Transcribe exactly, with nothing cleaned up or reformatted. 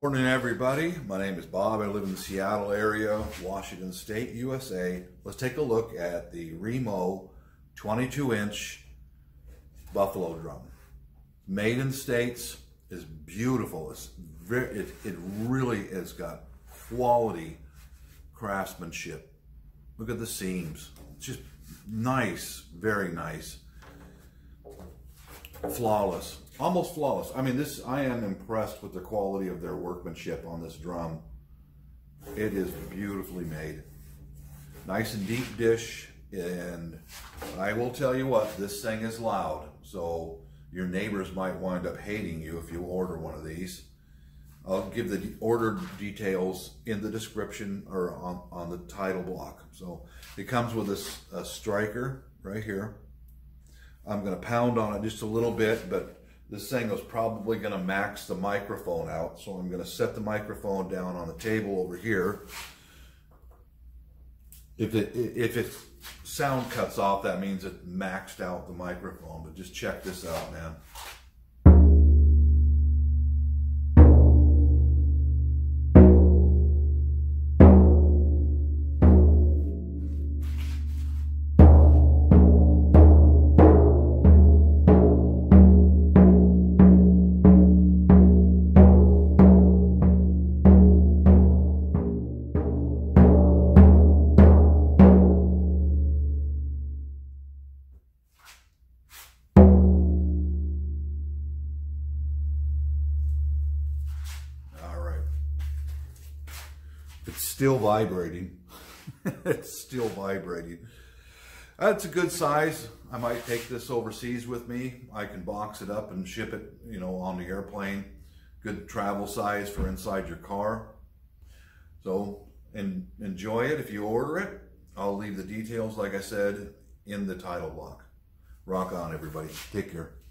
Morning, everybody. My name is Bob. I live in the Seattle area, Washington State, U S A. Let's take a look at the Remo twenty-two inch buffalo drum. Made in the States, is beautiful. It's very, it, it really has got quality craftsmanship. Look at the seams. It's just nice, very nice. Flawless. Almost flawless. I mean, this, I am impressed with the quality of their workmanship on this drum. It is beautifully made. Nice and deep dish, and I will tell you what, this thing is loud, so your neighbors might wind up hating you if you order one of these. I'll give the order details in the description or on, on the title block. So it comes with this a striker right here. I'm going to pound on it just a little bit, but this thing is probably going to max the microphone out, so I'm going to set the microphone down on the table over here. If it if it sound cuts off, that means it maxed out the microphone. But just check this out, man. It's still vibrating. It's still vibrating. That's a good size. I might take this overseas with me. I can box it up and ship it, you know, on the airplane. Good travel size for inside your car. So, and enjoy it if you order it. I'll leave the details, like I said, in the title block. Rock on, everybody. Take care.